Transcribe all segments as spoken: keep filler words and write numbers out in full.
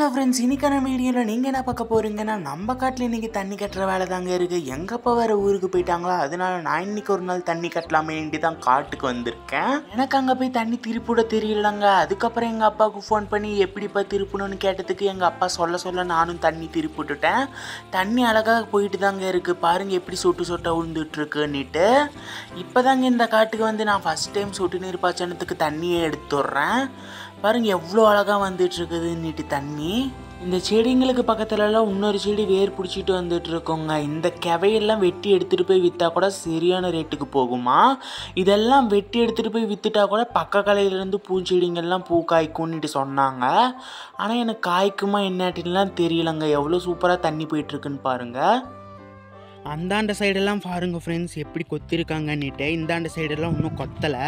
Hello friends, இன்னைக்கான வீடியோவில் நீங்கள் என்ன பார்க்க போகிறீங்கன்னா, நம்ம காட்டில் இன்றைக்கி தண்ணி கட்டுற வேலை தாங்க இருக்குது. எங்கப்பா வேறு ஊருக்கு போயிட்டாங்களா, அதனால நான் இன்றைக்கி ஒரு நாள் தண்ணி கட்டலாமேன்ட்டு தான் காட்டுக்கு வந்திருக்கேன். எனக்கு அங்கே போய் தண்ணி திருப்பிட தெரியலங்க. அதுக்கப்புறம் எங்கள் அப்பாவுக்கு ஃபோன் பண்ணி எப்படிப்பா திருப்பணும்னு கேட்டதுக்கு எங்கள் அப்பா சொல்ல சொல்ல நானும் தண்ணி திருப்பிட்டுட்டேன். தண்ணி அழகாக போயிட்டு தாங்க இருக்குது. பாருங்கள் எப்படி சொட்டு சொட்டாக விழுந்துட்டுருக்குன்னுட்டு. இப்போ தாங்க இந்த காட்டுக்கு வந்து நான் ஃபஸ்ட் டைம் சொட்டு நீர் பாய்ச்சனத்துக்கு தண்ணியை எடுத்துடுறேன். பாருங்கள் எவ்வளோ அழகாக வந்துட்டுருக்குதுன்னுட்டு தண்ணி. இந்த செடிங்களுக்கு பக்கத்துலலாம் இன்னொரு செடி வேர் பிடிச்சிட்டு வந்துட்டு இருக்கோங்க. இந்த கவையெல்லாம் வெட்டி எடுத்துகிட்டு போய் விற்றா கூட சரியான ரேட்டுக்கு போகுமா. இதெல்லாம் வெட்டி எடுத்துகிட்டு போய் விற்றுட்டா கூட பக்க கலையிலேருந்து பூச்செடிங்கள்லாம் பூ காய்க்கும்னுட்டு சொன்னாங்க. ஆனால் எனக்கு காய்க்குமா என்னாட்டின்லாம் தெரியலங்க. எவ்வளோ சூப்பராக தண்ணி போயிட்டுருக்குன்னு பாருங்கள். அந்தாண்ட சைடெல்லாம் பாருங்கள் ஃப்ரெண்ட்ஸ் எப்படி கொத்திருக்காங்கன்னுட்டு. இந்தாண்ட சைடெல்லாம் இன்னும் கொத்தலை.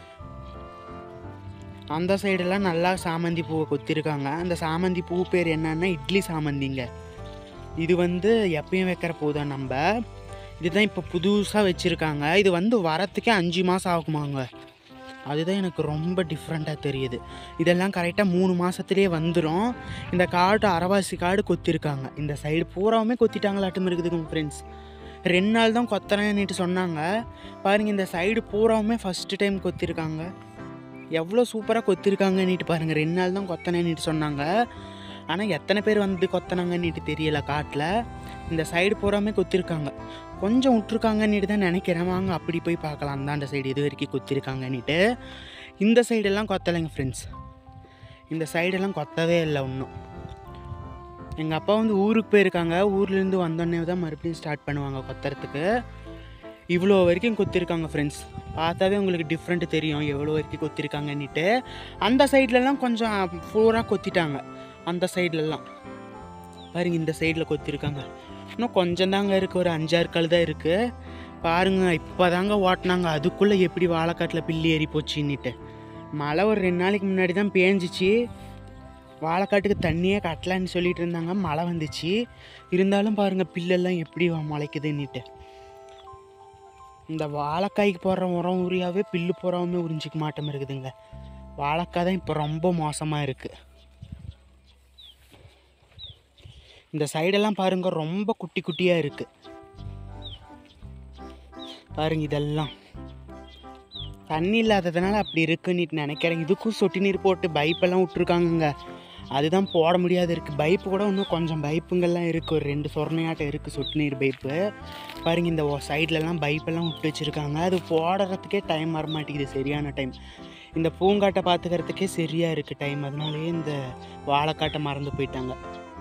அந்த சைடெல்லாம் நல்லா சாமந்தி பூவை கொத்திருக்காங்க. அந்த சாமந்தி பூ பேர் என்னன்னா இட்லி சாமந்திங்க. இது வந்து எப்பயும் வைக்கிற பூ தான். நம்ம இதுதான் இப்போ புதுசாக வச்சுருக்காங்க. இது வந்து வரத்துக்கே அஞ்சு மாதம் ஆகுமாங்க. அதுதான் எனக்கு ரொம்ப டிஃப்ரெண்ட்டாக தெரியுது. இதெல்லாம் கரெக்டாக மூணு மாதத்துலேயே வந்துடும். இந்த காடு அரைவாசி காடு கொத்திருக்காங்க. இந்த சைடு பூராவுமே கொத்திட்டாங்களாட்டும் இருக்குதுங்க ஃப்ரெண்ட்ஸ். ரெண்டு நாள் தான் கொத்துறேன்னுட்டு சொன்னாங்க. பாருங்கள் இந்த சைடு பூராவுமே ஃபஸ்ட்டு டைம் கொத்திருக்காங்க. எவ்வளோ சூப்பராக கொத்திருக்காங்கன்னுட்டு பாருங்கள். ரெண்டு நாள் தான் கொத்தனேன்னுட்டு சொன்னாங்க. ஆனால் எத்தனை பேர் வந்து கொத்தனாங்கன்னுட்டு தெரியல காட்டில். இந்த சைடு பூராமே கொத்திருக்காங்க. கொஞ்சம் விட்ருக்காங்கன்னுட்டு தான் நினைக்கிறேன். வாங்க அப்படி போய் பார்க்கலாம் அந்தாண்ட சைடு இது வரைக்கும் கொத்திருக்காங்கன்னுட்டு. இந்த சைடெல்லாம் கொத்தலைங்க ஃப்ரெண்ட்ஸ். இந்த சைடெல்லாம் கொத்தவே இல்லை இன்னும். எங்கள் அப்பா வந்து ஊருக்கு போயிருக்காங்க. ஊர்லேருந்து வந்தோடனே தான் மறுபடியும் ஸ்டார்ட் பண்ணுவாங்க கொத்துறதுக்கு. இவ்வளோ வரைக்கும் கொத்திருக்காங்க ஃப்ரெண்ட்ஸ். பார்த்தாவே உங்களுக்கு டிஃப்ரெண்ட்டு தெரியும் எவ்வளோ வரைக்கும் கொத்திருக்காங்கன்னுட்டு. அந்த சைட்லலாம் கொஞ்சம் பூராக கொத்திட்டாங்க. அந்த சைட்லலாம் பாருங்க இந்த சைடில் கொத்திருக்காங்க. இன்னும் கொஞ்சம் தாங்க இருக்குது. ஒரு அஞ்சாறு கல் தான் இருக்குது. பாருங்கள் இப்போ தாங்க ஓட்டினாங்க. அதுக்குள்ளே எப்படி வாழைக்காட்டில் பில்லி ஏறி போச்சுன்னுட்டு. மழை ஒரு ரெண்டு நாளைக்கு முன்னாடி தான் பேஞ்சிச்சு. வாழைக்காட்டுக்கு தண்ணியே கட்டலான்னு சொல்லிட்டு இருந்தாங்க. மழை வந்துச்சு. இருந்தாலும் பாருங்கள் பில்லெல்லாம் எப்படி முளைக்குதுன்னுட்டு. இந்த வாழைக்காய்க்கு போடுற உரம் உரியாவே பில்லு போகிறவுமே உறிஞ்சிக்க மாட்டோம் இருக்குதுங்க. வாழைக்காய் தான் இப்போ ரொம்ப மோசமாக இருக்குது. இந்த சைடெல்லாம் பாருங்கள் ரொம்ப குட்டி குட்டியாக இருக்குது. பாருங்க இதெல்லாம் தண்ணி இல்லாததுனால அப்படி இருக்குன்னு நினைக்கிறேன். இதுக்கும் சொட்டு நீர் போட்டு பைப்பெல்லாம் விட்ருக்காங்கங்க. அதுதான் போட முடியாது இருக்குது. பைப்பு கூட இன்னும் கொஞ்சம் பைப்புங்கள்லாம் இருக்குது. ஒரு ரெண்டு சொரணையாட்டம் இருக்குது சொட்டு நீர் பைப்பு. பாருங்க இந்த சைட்லலாம் பைப்பெல்லாம் விட்டு வச்சுருக்காங்க. அது போடுறதுக்கே டைம் வர மாட்டேங்குது சரியான டைம். இந்த பூங்காட்டை பார்த்துக்கிறதுக்கே சரியாக இருக்குது டைம். அதனாலேயே இந்த வாழைக்காட்டை மறந்து போயிட்டாங்க.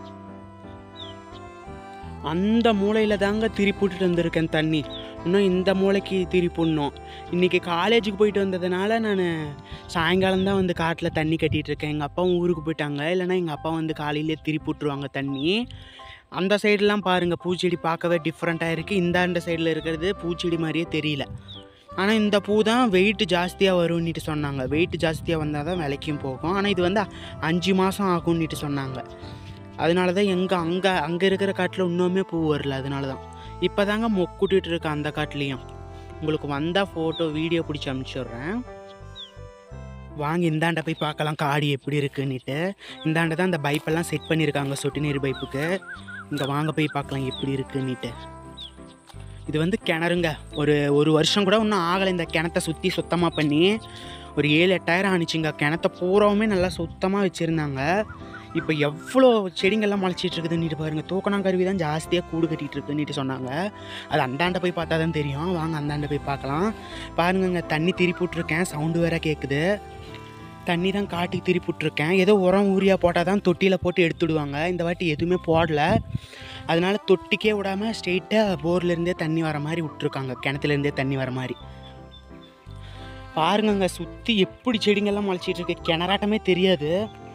அந்த மூளையில் தாங்க திருப்பிட்டு வந்திருக்கேன் தண்ணி. இன்னும் இந்த மூளைக்கு திருப்பிடணும். இன்றைக்கி காலேஜுக்கு போயிட்டு வந்ததுனால நான் சாயங்காலம் தான் வந்து காட்டில் தண்ணி கட்டிகிட்டு இருக்கேன். எங்கள் அப்பாவும் ஊருக்கு போயிட்டாங்க. இல்லைனா எங்கள் அப்பா வந்து காலையிலே திருப்பி விட்ருவாங்க தண்ணி. அந்த சைடெலாம் பாருங்கள் பூச்செடி பார்க்கவே டிஃப்ரெண்ட்டாக இருக்குது. இந்தாண்ட சைடில் இருக்கிறது பூச்செடி மாதிரியே தெரியல. ஆனால் இந்த பூ தான் வெயிட் ஜாஸ்தியாக வரும்னுட்டு சொன்னாங்க. வெயிட் ஜாஸ்தியாக வந்தால் தான் விலைக்கும் போகும். ஆனால் இது வந்து அஞ்சு மாதம் ஆகும்னுட்டு சொன்னாங்க. அதனால தான் எங்கே அங்கே அங்கே இருக்கிற காட்டில் இன்னுமே பூ வரல. அதனால தான் இப்போ தாங்க மொக்குட்டிகிட்டு இருக்கேன் அந்த காட்டிலையும். உங்களுக்கு வந்தால் ஃபோட்டோ வீடியோ பிடிச்சி அனுப்பிச்சிடுறேன். வாங்க இந்தாண்ட போய் பார்க்கலாம் காடு எப்படி இருக்குன்னுட்டு. இந்தாண்ட தான் அந்த பைப்பெல்லாம் செட் பண்ணியிருக்காங்க சொட்டு நீர் பைப்புக்கு. இங்கே வாங்க போய் பார்க்கலாம் எப்படி இருக்குன்னுட்டு. இது வந்து கிணறுங்க. ஒரு ஒரு வருஷம் கூட இன்னும் ஆகலை. இந்த கிணத்தை சுற்றி சுத்தமாக பண்ணி ஒரு ஏழு எட்டாயிரம் ஆணிச்சுங்க. கிணத்த பூராவுமே நல்லா சுத்தமாக வச்சுருந்தாங்க. இப்போ எவ்வளோ செடிங்கள்லாம் முளைச்சிட்டு இருக்குதுன்னுட்டு பாருங்கள். தூக்கணாங்கருவி தான் ஜாஸ்தியாக கூடு கட்டிகிட்டு இருக்குன்னுட்டு சொன்னாங்க. அது அந்தாண்ட போய் பார்த்தா தான் தெரியும். வாங்க அந்தாண்ட போய் பார்க்கலாம். பாருங்கங்க தண்ணி திருப்பி விட்ருக்கேன். சவுண்டு வேறு கேட்குது. தண்ணி தான் காட்டுக்கு திருப்பி விட்ருக்கேன். ஏதோ உரம் ஊரியா போட்டால் தான் தொட்டியில் போட்டு எடுத்துடுவாங்க. இந்த வாட்டி எதுவுமே போடலை. அதனால தொட்டிக்கே விடாமல் ஸ்ட்ரெயிட்டாக போர்லேருந்தே தண்ணி வர மாதிரி விட்ருக்காங்க. கிணத்துலேருந்தே தண்ணி வர மாதிரி. பாருங்கங்க சுற்றி எப்படி செடிங்கள்லாம் முளைச்சிட்டு இருக்கு. கிணறாட்டமே தெரியாது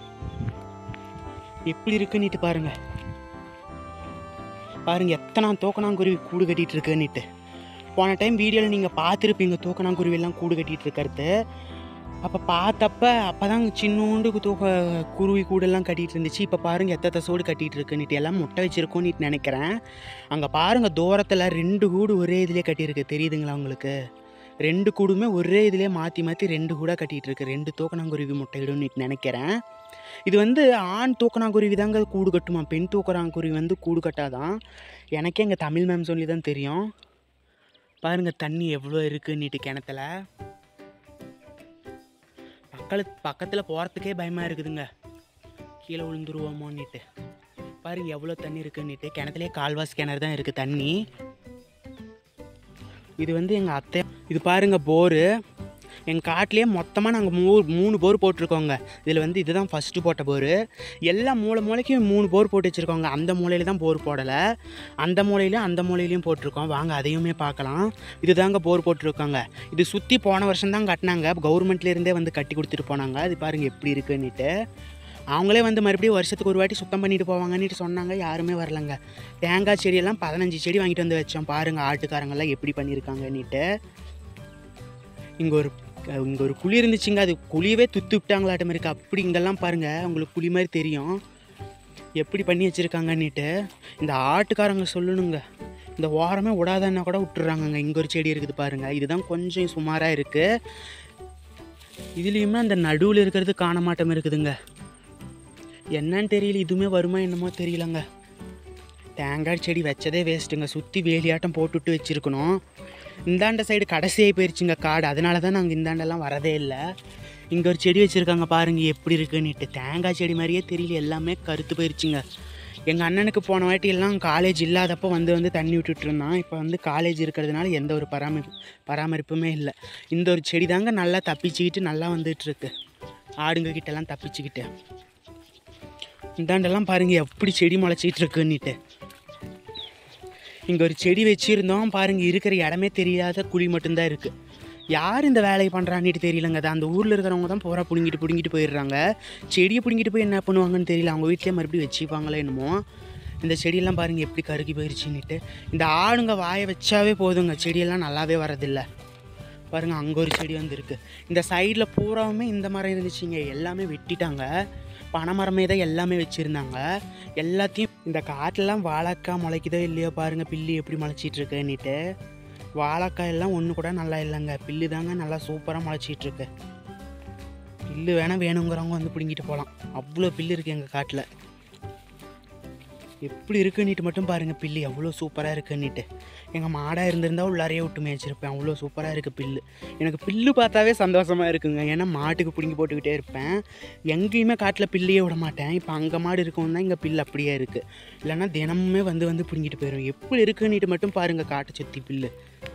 எப்படி இருக்குன்னுட்டு பாருங்கள். பாருங்கள் எத்தனை தூக்கணாங்குருவி கூடு கட்டிகிட்டு இருக்குன்னுட்டு. போன டைம் வீடியோவில் நீங்கள் பார்த்துருப்பீங்க தூக்கணாங்குருவியெல்லாம் கூடு கட்டிகிட்டு இருக்கிறது. அப்போ பார்த்தப்ப அப்போ தான் சின்னோண்டு தூக்க குருவி கூடெல்லாம் கட்டிகிட்டு இருந்துச்சு. இப்போ பாருங்கள் எத்தனை சோடு கட்டிகிட்டு இருக்குன்னுட்டு. எல்லாம் முட்டை வச்சுருக்கோன்னுட்டு நினைக்கிறேன். அங்கே பாருங்கள் தூரத்தில் ரெண்டு கூடு ஒரே இதிலே கட்டியிருக்கு. தெரியுதுங்களா உங்களுக்கு? ரெண்டு கூடுமே ஒரே இதிலே மாற்றி மாற்றி ரெண்டு கூட கட்டிகிட்டு இருக்கு. ரெண்டு தூக்கணாங்குருவி முட்டையிடும்னுட்டு நினைக்கிறேன். இது வந்து ஆண் தூக்கணாங்குருவி தாங்க கூடு கட்டுமா, பெண் தூக்கணாங்குருவி வந்து கூடு கட்டாதான். எனக்கே எங்கள் தமிழ் மேம் சொல்லி தான் தெரியும். பாருங்கள் தண்ணி எவ்வளோ இருக்குன்னுட்டு கிணத்துல. பக்கத்து பக்கத்தில் போகிறதுக்கே பயமாக இருக்குதுங்க, கீழே விழுந்துருவோமோன்னுட்டு. பாருங்க எவ்வளோ தண்ணி இருக்குன்னுட்டு. கிணத்துலேயே கால்வாஸ் கிணறு தான் இருக்குது தண்ணி. இது வந்து எங்கள் அத்தை. இது பாருங்கள் போரு. எங்கள் காட்டிலேயே மொத்தமாக நாங்கள் மூ மூணு போர் போட்டிருக்கோங்க. இதில் வந்து இதுதான் ஃபஸ்ட்டு போட்ட போர். எல்லா மூளை மூளைக்கும் மூணு போர் போட்டு வச்சுருக்கோங்க. அந்த மூலையில் தான் போர் போடலை, அந்த மூலையிலையும் அந்த மூலையிலையும் போட்டிருக்கோம். வாங்க அதையுமே பார்க்கலாம். இது தாங்க போர் போட்டிருக்கோங்க. இது சுற்றி போன வருஷம் தான் கட்டினாங்க, கவர்மெண்ட்லேருந்தே வந்து கட்டி கொடுத்துட்டு போனாங்க. அது பாருங்கள் எப்படி இருக்குன்னுட்டு. அவங்களே வந்து மறுபடியும் வருஷத்துக்கு ஒரு வாட்டி சுத்தம் பண்ணிட்டு போவாங்கன்னுட்டு சொன்னாங்க. யாருமே வரலைங்க. தேங்காய் செடியெல்லாம் பதினஞ்சு செடி வாங்கிட்டு வந்து வச்சோம். பாருங்கள் ஆட்டுக்காரங்கெல்லாம் எப்படி பண்ணியிருக்காங்கன்னுட்டு. இங்கே ஒரு இங்கே ஒரு குழி இருந்துச்சுங்க, அது குழியவே துத்து விட்டாங்களாட்டம் இருக்குது. அப்படி இங்கெல்லாம் பாருங்கள், உங்களுக்கு குழி மாதிரி தெரியும் எப்படி பண்ணி வச்சுருக்காங்கன்னுட்டு. இந்த ஆட்டுக்காரங்க சொல்லணுங்க, இந்த ஓரமே விடாதன்னா கூட விட்டுறாங்கங்க. இங்கே ஒரு செடி இருக்குது பாருங்கள், இதுதான் கொஞ்சம் சுமாராக இருக்குது. இதுலேயுமே அந்த நடுவில் இருக்கிறது காண மாட்டம் இருக்குதுங்க. என்னன்னு தெரியல, இதுவுமே வருமா என்னமோ தெரியலங்க. தேங்காய் செடி வச்சதே வேஸ்ட்டுங்க, சுற்றி வேலியாட்டம் போட்டுவிட்டு வச்சுருக்கணும். இந்தாண்ட சைடு கடைசியாகி போயிடுச்சுங்க காடு, அதனால தான் நாங்கள் இந்தாண்டெல்லாம் வரதே இல்லை. இங்கே ஒரு செடி வச்சுருக்காங்க பாருங்கள் எப்படி இருக்குன்னுட்டு. தேங்காய் செடி மாதிரியே தெரியல, எல்லாமே கருத்து போயிடுச்சுங்க. எங்கள் அண்ணனுக்கு போன வாட்டி எல்லாம் காலேஜ் இல்லாதப்போ வந்து வந்து தண்ணி விட்டுட்டு இருந்தான். இப்போ வந்து காலேஜ் இருக்கிறதுனால எந்த ஒரு பராமரி பராமரிப்புமே இல்லை. இந்த ஒரு செடி தாங்க நல்லா தப்பிச்சுக்கிட்டு நல்லா வந்துட்டுருக்கு, ஆடுங்க கிட்டெல்லாம் தப்பிச்சுக்கிட்டு. இந்தாண்டெல்லாம் பாருங்கள் எப்படி செடி முளைச்சிட்டு இருக்குன்னுட்டு. இங்கே ஒரு செடி வச்சுருந்தோம் பாருங்கள், இருக்கிற இடமே தெரியாத குழி மட்டும்தான் இருக்குது. யார் இந்த வேலையை பண்ணுறான்னுட்டு தெரியலங்க. அது அந்த ஊரில் இருக்கிறவங்க தான் பூரா பிடுங்கிட்டு பிடுங்கிட்டு போயிடுறாங்க. செடியை பிடுங்கிட்டு போய் என்ன பண்ணுவாங்கன்னு தெரியல, அவங்க வீட்டிலே மறுபடியும் வச்சுப்பாங்களே என்னமோ. இந்த செடியெல்லாம் பாருங்கள் எப்படி கருகி போயிடுச்சுன்னுட்டு. இந்த ஆடுங்க வாயை வச்சாவே போதுங்க, செடியெல்லாம் நல்லாவே வரதில்லை. பாருங்கள் அங்கே ஒரு செடி வந்துருக்கு. இந்த சைடில் பூராவுமே இந்த மரம் இருந்துச்சுங்க, எல்லாமே வெட்டிட்டாங்க. பனைமரமே தான் எல்லாமே வச்சுருந்தாங்க. எல்லாத்தையும் இந்த காட்டிலலாம் வாழைக்காய் முளைக்குதோ இல்லையோ பாருங்கள், பில்லு எப்படி முளைச்சிட்ருக்குன்னுட்டு. வாழைக்காய் எல்லாம் ஒன்று கூட நல்லா இல்லைங்க, பில்லு தாங்க நல்லா சூப்பராக முளைச்சிட்ருக்கு. பில்லு வேணால் வேணுங்கிறவங்க வந்து பிடுங்கிட்டு போகலாம், அவ்வளோ பில்லு இருக்குது எங்கள் காட்டில். எப்படி இருக்குன்னுட்டு மட்டும் பாருங்கள், பில்லு எவ்வளோ சூப்பராக இருக்குன்னுட்டு. எங்கள் மாடாக இருந்திருந்தால் உள்ளாரையே விட்டு மேய்ச்சிருப்பேன், அவ்வளோ சூப்பராக இருக்குது பில்லு. எனக்கு பில்லு பார்த்தாவே சந்தோஷமாக இருக்குங்க, ஏன்னா மாட்டுக்கு பிடுங்கி போட்டுக்கிட்டே இருப்பேன். எங்கேயுமே காட்டில் பில்லையே விட மாட்டேன். இப்போ அங்கே மாடு இருக்கவும் தான் இங்கே பில்லு அப்படியே இருக்குது, இல்லைன்னா தினமுமே வந்து வந்து பிடுங்கிட்டு போயிடும். எப்படி இருக்குன்னுட்டு மட்டும் பாருங்கள் காட்டை சுற்றி பில்லு.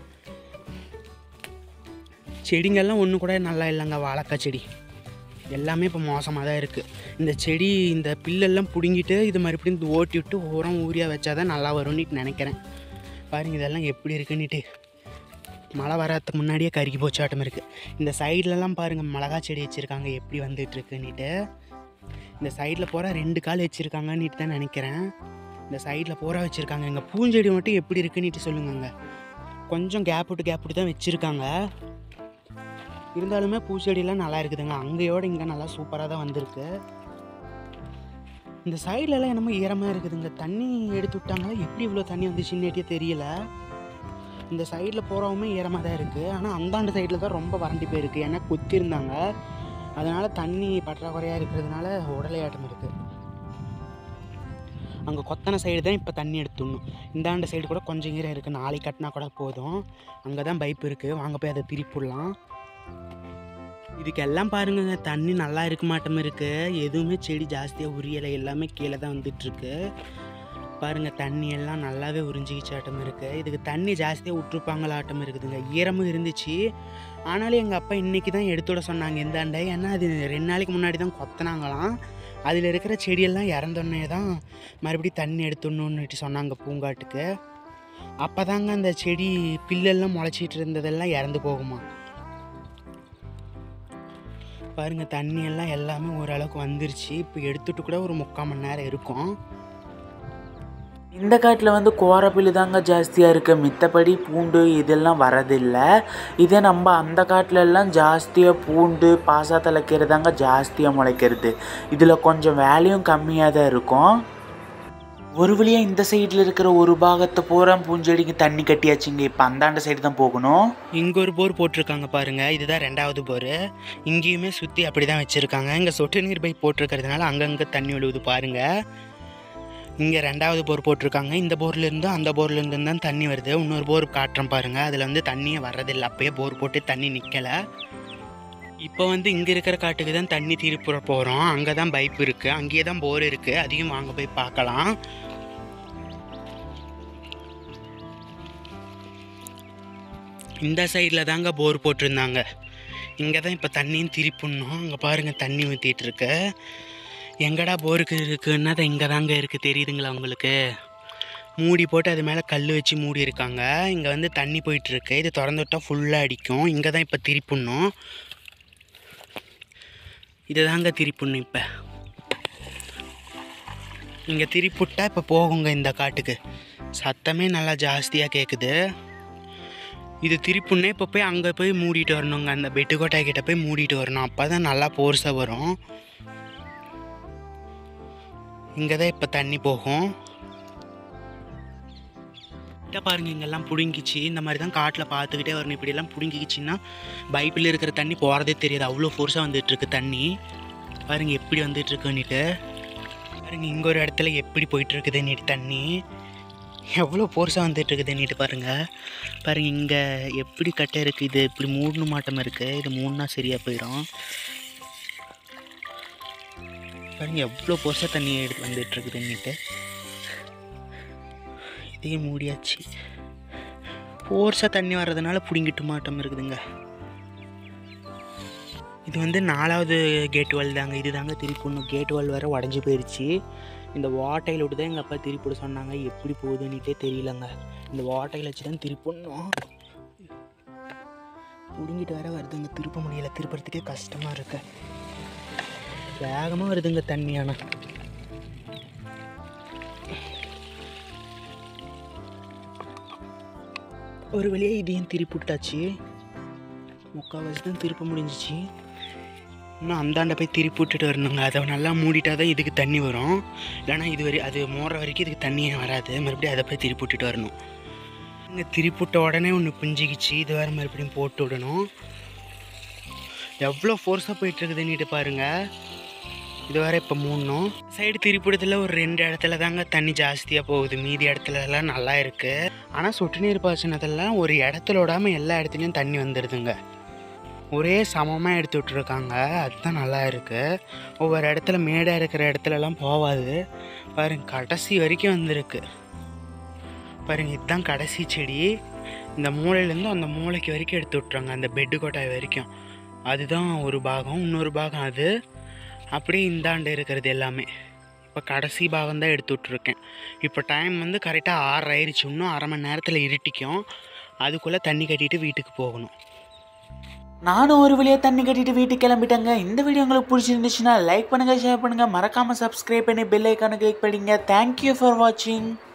செடிங்கெல்லாம் ஒன்று கூட நல்லா இல்லைங்க, வாழைக்காய் செடி எல்லாமே இப்போ மோசமாக தான் இருக்குது. இந்த செடி இந்த பில்லெல்லாம் பிடுங்கிட்டு இது மறுபடியும் இந்த ஓட்டி விட்டு உரம் ஊரியா வச்சா தான் நல்லா வரும்னு நினைக்கிறேன். பாருங்கள் இதெல்லாம் எப்படி இருக்குன்னுட்டு. மழை வராதுக்கு முன்னாடியே கருகி போச்சாட்டம் இருக்குது. இந்த சைட்லலாம் பாருங்கள் மிளகா செடி வச்சுருக்காங்க எப்படி வந்துட்டுருக்குன்னுட்டு. இந்த சைடில் போகிற ரெண்டு கால் வச்சுருக்காங்கன்னுட்டு தான் நினைக்கிறேன். இந்த சைடில் போகிற வச்சுருக்காங்க. எங்கள் பூஞ்செடி மட்டும் எப்படி இருக்குன்னுட்டு சொல்லுங்கங்க. கொஞ்சம் கேப் விட்டு கேப் விட்டு தான் வச்சுருக்காங்க, இருந்தாலுமே பூச்செடியெலாம் நல்லா இருக்குதுங்க. அங்கேயோடு இங்கே நல்லா சூப்பராக தான் வந்திருக்கு. இந்த சைட்லலாம் என்னமோ ஈரமாக இருக்குதுங்க, தண்ணி எடுத்து விட்டாங்களா எப்படி இவ்வளோ தண்ணி வந்துச்சுன்னே தெரியல. இந்த சைடில் போகிறவுமே ஈரமாக தான் இருக்குது, ஆனால் அந்தாண்டு சைடில் தான் ரொம்ப வறண்டி போயிருக்கு. ஏன்னா கொத்திருந்தாங்க, அதனால் தண்ணி பற்றாக்குறையாக இருக்கிறதுனால உடலையாட்டம் இருக்குது. அங்கே கொத்தனை சைடு தான் இப்போ தண்ணி எடுத்துடணும். இந்தாண்ட சைடு கூட கொஞ்சம் ஈரம் இருக்குது, நாளைக்கு கட்டினா கூட போதும். அங்கே தான் பைப் இருக்குது, வாங்க போய் அதை திருப்பிடலாம். இதுக்கெல்லாம் பாருங்க தண்ணி நல்லா இருக்க மாட்டோம் இருக்குது, எதுவுமே செடி ஜாஸ்தியாக உரியலை, எல்லாமே கீழே தான் வந்துட்டுருக்கு. பாருங்கள் தண்ணி எல்லாம் நல்லாவே உறிஞ்சிக்கிச்சாட்டம் இருக்குது. இதுக்கு தண்ணி ஜாஸ்தியாக விட்டுருப்பாங்களாட்டம் இருக்குதுங்க. ஈரமும் இருந்துச்சு, ஆனாலும் எங்கள் அப்பா இன்றைக்கி தான் எடுத்து விட சொன்னாங்க இந்தாண்டை. ஏன்னா அது ரெண்டு நாளைக்கு முன்னாடி தான் கொத்தினாங்களாம். அதில் இருக்கிற செடியெல்லாம் இறந்தோடனே தான் மறுபடியும் தண்ணி எடுத்துடணுன்னுட்டு சொன்னாங்க பூங்காட்டுக்கு. அப்போ தாங்க அந்த செடி பில்லெல்லாம் முளைச்சிட்டு இருந்ததெல்லாம் இறந்து போகுமா. பாருங்கள் தண்ணி எல்லாம் எல்லாமே ஓரளவுக்கு வந்துருச்சு. இப்போ எடுத்துகிட்டு கூட ஒரு முக்கால் மணி நேரம் இருக்கும். இந்த காட்டில் வந்து கோரப்பில்லு தாங்க ஜாஸ்தியாக இருக்குது, மித்தபடி பூண்டு இதெல்லாம் வரதில்லை. இதே நம்ம அந்த காட்டிலெல்லாம் ஜாஸ்தியாக பூண்டு பாசாத்தலை கீரை தாங்க ஜாஸ்தியாக முளைக்கிறது. இதில் கொஞ்சம் வேலையும் கம்மியாக தான் இருக்கும். ஒரு வழியாக இந்த சைடில் இருக்கிற ஒரு பாகத்தை பூரா பூஞ்செடிக்கு தண்ணி கட்டியாச்சுங்க. இப்போ அந்தாண்ட சைடு தான் போகணும். இங்கே ஒரு போர் போட்டிருக்காங்க பாருங்கள், இதுதான் ரெண்டாவது போர். இங்கேயுமே சுற்றி அப்படி தான் வச்சுருக்காங்க. இங்கே சொட்டு நீர் பைப் போட்டிருக்கிறதுனால அங்கங்கே தண்ணி விழுவுது பாருங்கள். இங்கே ரெண்டாவது போர் போட்டிருக்காங்க. இந்த போர்லேருந்து அந்த போர்லேருந்து தான் தண்ணி வருது. இன்னொரு போர் காட்டுறேன் பாருங்கள், அதில் வந்து தண்ணியே வர்றதில்லை. அப்போயே போர் போட்டு தண்ணி நிற்கலை. இப்போ வந்து இங்கே இருக்கிற காட்டுக்கு தான் தண்ணி திருப்புற போகிறோம். அங்கே தான் பைப் இருக்குது, அங்கேயே தான் போர் இருக்குது. அதையும் வாங்க போய் பார்க்கலாம். இந்த சைடில் தாங்க போர் போட்டிருந்தாங்க. இங்கே தான் இப்போ தண்ணியும் திருப்பிடணும். அங்கே பாருங்கள் தண்ணி ஊற்றிட்டு இருக்கு. எங்கடா போருக்கு இருக்குன்னா தான் இங்கே தாங்க இருக்குது, தெரியுதுங்களா உங்களுக்கு? மூடி போட்டு அது மேலே கல் வச்சு மூடி இருக்காங்க. இங்கே வந்து தண்ணி போயிட்டுருக்கு. இது திறந்து விட்டால் ஃபுல்லாக அடிக்கும். இங்கே தான் இப்போ திருப்பிடணும். இதை தாங்க திருப்பிடணும். இப்போ இங்கே திருப்பிவிட்டா இப்போ போகுங்க இந்த காட்டுக்கு. சத்தமே நல்லா ஜாஸ்தியாக கேட்குது. இது திருப்பினே இப்போ போய் அங்கே போய் மூடிட்டு வரணுங்க. அந்த பெட்டுக்கோட்டை கிட்ட போய் மூடிட்டு வரணும். அப்போ தான் நல்லா போர்ஸாக வரும். இங்கே தான் இப்போ தண்ணி போகும். கிட்ட பாருங்கள், இங்கெல்லாம் பிடுங்கிச்சு. இந்த மாதிரி தான் காட்டில் பார்த்துக்கிட்டே வரணும். இப்படியெல்லாம் பிடுங்கிக்கிச்சின்னா பைப்பில் இருக்கிற தண்ணி போகிறதே தெரியாது. அவ்வளோ ஃபோர்ஸாக வந்துட்டுருக்கு தண்ணி. பாருங்கள் எப்படி வந்துட்டுருக்குன்னுட்டு. பாருங்கள் இங்கே ஒரு இடத்துல எப்படி போயிட்டுருக்குதுன்னுட்டு தண்ணி எவ்வளோ ஃபோர்ஸாக வந்துட்டுருக்குதுன்னுட்டு பாருங்கள். பாருங்கள் இங்கே எப்படி கட்டை இருக்குது. இது இப்படி மூணு மாட்டம் இருக்குது. இது மூணுனா சரியாக போயிடும். பாருங்கள் எவ்வளோ ஃபோர்ஸாக தண்ணி எடுத்து வந்துட்டுருக்குதுன்னுட்டு. இதையும் மூடியாச்சு. ஃபோர்ஸாக தண்ணி வர்றதுனால பிடிங்கிட்டு மாட்டம் இருக்குதுங்க. இது வந்து நாலாவது கேட் வால் தாங்க. இது தாங்க திருப்பி கேட் வால் வேறு உடஞ்சி போயிடுச்சு. இந்த வாட்டையில் விட்டு தான் எங்கள் அப்பா திருப்பிட சொன்னாங்க. எப்படி போகுதுன்னுட்டே தெரியலங்க. இந்த வாட்டையில் வச்சு தான் திருப்பணும். பிடுங்கிட்டு வேற வருதுங்க. திருப்ப முடியலை. திருப்புறதுக்கே கஷ்டமாக இருக்கு. வேகமாக வருதுங்க தண்ணி. ஆனால் ஒரு வழியாக இதையும் திருப்பி விட்டாச்சு. முக்கால்வாசி தான் திருப்ப முடிஞ்சிச்சு. இன்னும் அந்தாண்ட போய் திருப்பி விட்டுட்டு வரணுங்க. அதை நல்லா மூடிட்டா தான் இதுக்கு தண்ணி வரும். இல்லைனா இது வரை அது மோற வரைக்கும் இதுக்கு தண்ணியே வராது. மறுபடியும் அதை போய் திருப்பி விட்டுட்டு வரணும். இங்கே திருப்பி விட்ட உடனே ஒன்று பிஞ்சிக்கிச்சு. இது வேறு மறுபடியும் போட்டு விடணும். எவ்வளோ ஃபோர்ஸாக போயிட்டுருக்குதுன்னுட்டு பாருங்கள். இது வேறு இப்போ மூடணும். சைடு திருப்பிடத்தில் ஒரு ரெண்டு இடத்துல தாங்க தண்ணி ஜாஸ்தியாக போகுது. மீதி இடத்துலலாம் நல்லா இருக்குது. ஆனால் சொட்டு நீர் பாசனத்தெல்லாம் ஒரு இடத்துல விடாமல் எல்லா இடத்துலையும் தண்ணி வந்துடுதுங்க. ஒரே சமமாக எடுத்து விட்ருக்காங்க. அதுதான் நல்லா இருக்குது. ஒவ்வொரு இடத்துல மேடாக இருக்கிற இடத்துலலாம் போகாது. பாருங்க கடைசி வரைக்கும் வந்திருக்கு. பாருங்கள் இதுதான் கடைசி செடி. இந்த மூளையிலேருந்து அந்த மூளைக்கு வரைக்கும் எடுத்து விட்றாங்க. அந்த பெட்டு கொட்டாய் வரைக்கும். அதுதான் ஒரு பாகம். இன்னொரு பாகம் அது. அப்படியே இந்தாண்டு இருக்கிறது எல்லாமே. இப்போ கடைசி பாகம் தான் எடுத்து விட்ருக்கேன். இப்போ டைம் வந்து கரெக்டாக ஆறு ஆயிடுச்சு. இன்னும் அரை மணி நேரத்தில் இருட்டிக்கும். அதுக்குள்ளே தண்ணி கட்டிட்டு வீட்டுக்கு போகணும். நானும் ஒரு வழியாக தண்ணி கட்டிட்டு வீட்டுக்கு கிளம்பிட்டேங்க. இந்த வீடியோ உங்களுக்கு பிடிச்சிருந்துச்சுன்னா லைக் பண்ணுங்கள், ஷேர் பண்ணுங்கள், மறக்காமல் சப்ஸ்கிரைப் பண்ணி பெல் ஐக்கானை கிளிக் பண்ணிங்க. தேங்க்யூ ஃபார் வாட்சிங்.